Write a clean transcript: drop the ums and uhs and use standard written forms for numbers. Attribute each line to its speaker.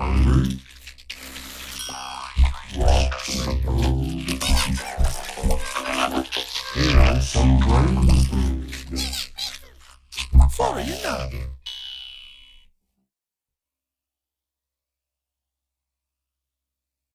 Speaker 1: hungry? Here's some brain food. For you, Noggin.